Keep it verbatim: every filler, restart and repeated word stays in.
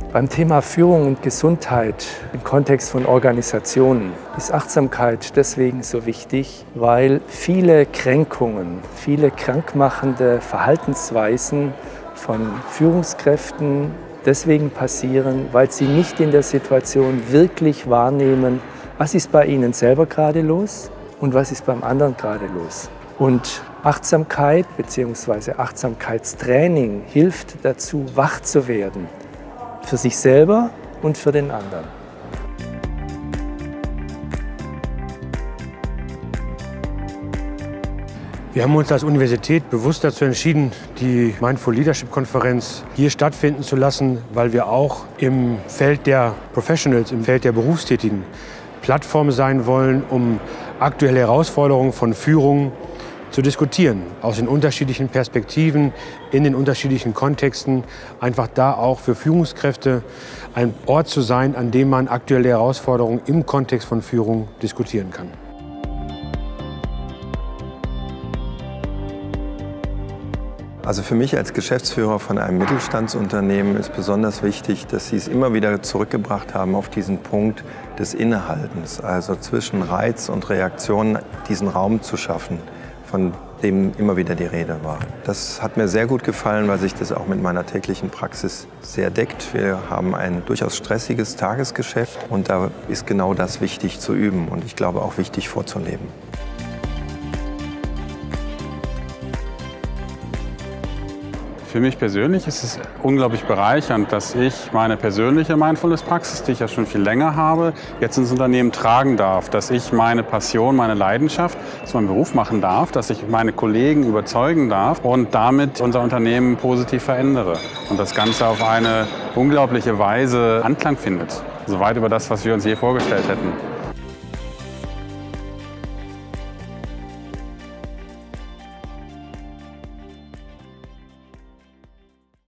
Beim Thema Führung und Gesundheit im Kontext von Organisationen ist Achtsamkeit deswegen so wichtig, weil viele Kränkungen, viele krankmachende Verhaltensweisen von Führungskräften deswegen passieren, weil sie nicht in der Situation wirklich wahrnehmen, was ist bei ihnen selber gerade los und was ist beim anderen gerade los. Und Achtsamkeit bzw. Achtsamkeitstraining hilft dazu, wach zu werden. Für sich selber und für den anderen. Wir haben uns als Universität bewusst dazu entschieden, die Mindful Leadership Konferenz hier stattfinden zu lassen, weil wir auch im Feld der Professionals, im Feld der Berufstätigen Plattform sein wollen, um aktuelle Herausforderungen von Führung zu diskutieren, aus den unterschiedlichen Perspektiven, in den unterschiedlichen Kontexten, einfach da auch für Führungskräfte ein Ort zu sein, an dem man aktuelle Herausforderungen im Kontext von Führung diskutieren kann. Also für mich als Geschäftsführer von einem Mittelstandsunternehmen ist besonders wichtig, dass Sie es immer wieder zurückgebracht haben auf diesen Punkt des Innehaltens, also zwischen Reiz und Reaktion diesen Raum zu schaffen, von dem immer wieder die Rede war. Das hat mir sehr gut gefallen, weil sich das auch mit meiner täglichen Praxis sehr deckt. Wir haben ein durchaus stressiges Tagesgeschäft und da ist genau das wichtig zu üben und ich glaube auch wichtig vorzuleben. Für mich persönlich ist es unglaublich bereichernd, dass ich meine persönliche Mindfulness-Praxis, die ich ja schon viel länger habe, jetzt ins Unternehmen tragen darf. Dass ich meine Passion, meine Leidenschaft zu meinem Beruf machen darf, dass ich meine Kollegen überzeugen darf und damit unser Unternehmen positiv verändere. Und das Ganze auf eine unglaubliche Weise Anklang findet. Also weit über das, was wir uns je vorgestellt hätten.